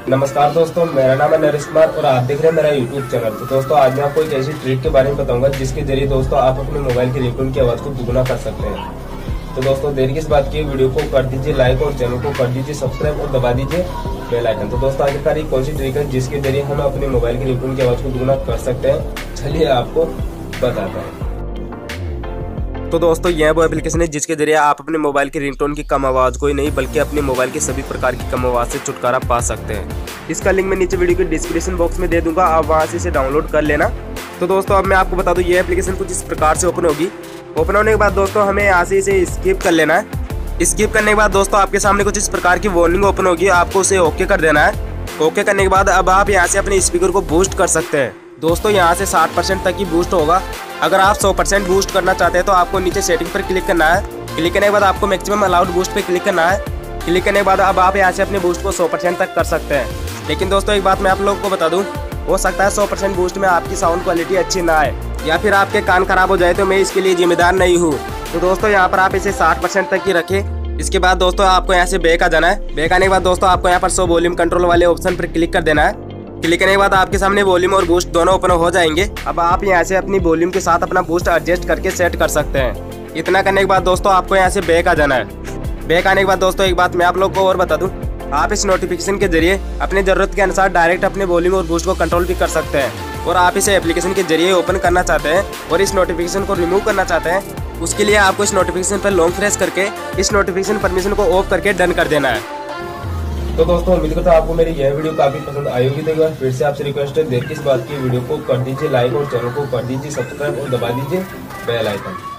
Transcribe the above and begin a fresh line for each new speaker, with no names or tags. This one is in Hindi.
नमस्कार दोस्तों, मेरा नाम है नरेश कुमार और आप देख रहे हैं मेरा यूट्यूब चैनल। तो दोस्तों आज मैं आपको एक ऐसी ट्रिक के बारे में बताऊंगा जिसके जरिए दोस्तों आप अपने मोबाइल की रिंगटोन की आवाज को दुगना कर सकते हैं। तो दोस्तों देर किस बात की, वीडियो को कर दीजिए लाइक और चैनल को कर दीजिए सब्सक्राइब और दबा दीजिए बेल आइकन। तो दोस्तों आखिरकार ये कौन सी ट्रिक है जिसके जरिए हम अपने मोबाइल की रिंगटोन की आवाज को दुगना कर सकते हैं, चलिए आपको बताता हूँ। तो दोस्तों यह वो एप्लीकेशन है जिसके जरिए आप अपने मोबाइल की रिंगटोन की कम आवाज को ही नहीं बल्कि अपने मोबाइल की सभी प्रकार की कम आवाज से छुटकारा पा सकते हैं। इसका लिंक मैं नीचे वीडियो के डिस्क्रिप्शन बॉक्स में दे दूंगा, आप वहां से इसे डाउनलोड कर लेना। तो दोस्तों अब मैं आपको बता दूं ये एप्लीकेशन कुछ इस प्रकार से ओपन होगी। ओपन होने के बाद दोस्तों हमें यहाँ से इसे स्किप कर लेना है। स्किप करने के बाद दोस्तों आपके सामने कुछ इस प्रकार की वार्निंग ओपन होगी, आपको उसे ओके कर देना है। ओके करने के बाद अब आप यहाँ से अपने स्पीकर को बूस्ट कर सकते हैं। दोस्तों यहाँ से 60% तक ही बूस्ट होगा। अगर आप 100% बूस्ट करना चाहते हैं तो आपको नीचे सेटिंग पर क्लिक करना है। क्लिक करने के बाद आपको मैक्सिमम अलाउड बूस्ट पे क्लिक करना है। क्लिक करने के बाद अब आप यहाँ से अपने बूस्ट को 100% तक कर सकते हैं। लेकिन दोस्तों एक बात मैं आप लोगों को बता दूं, हो सकता है 100% बूस्ट में आपकी साउंड क्वालिटी अच्छी ना आए या फिर आपके कान खराब हो जाए, तो मैं इसके लिए जिम्मेदार नहीं हूँ। तो दोस्तों यहाँ पर आप इसे 60% तक ही रखें। इसके बाद दोस्तों आपको यहाँ से बैक आ जाना है। बैक आने के बाद दोस्तों आपको यहाँ पर शो वॉल्यूम कंट्रोल वाले ऑप्शन पर क्लिक कर देना है। क्लिक करने के बाद आपके सामने वॉल्यूम और बूस्ट दोनों ओपन हो जाएंगे। अब आप यहाँ से अपनी वॉल्यूम के साथ अपना बूस्ट एडजस्ट करके सेट कर सकते हैं। इतना करने के बाद दोस्तों आपको यहाँ से बैक आ जाना है। बैक आने के बाद दोस्तों एक बात मैं आप लोग को और बता दूं, आप इस नोटिफिकेशन के जरिए अपने जरूरत के अनुसार डायरेक्ट अपने वॉल्यूम और बूस्ट को कंट्रोल भी कर सकते हैं। और आप इसे एप्लीकेशन के जरिए ओपन करना चाहते हैं और इस नोटिफिकेशन को रिमूव करना चाहते हैं, उसके लिए आपको इस नोटिफिकेशन पर लॉन्ग प्रेस करके इस नोटिफिकेशन परमिशन को ऑफ करके डन कर देना है। तो दोस्तों उम्मीद करता हूं आपको मेरी यह वीडियो काफी पसंद आई होगी। तो एक बार फिर से आपसे रिक्वेस्ट है, देर किस बात की, वीडियो को कर दीजिए लाइक और चैनल को कर दीजिए सब्सक्राइब और दबा दीजिए बेल आइकन।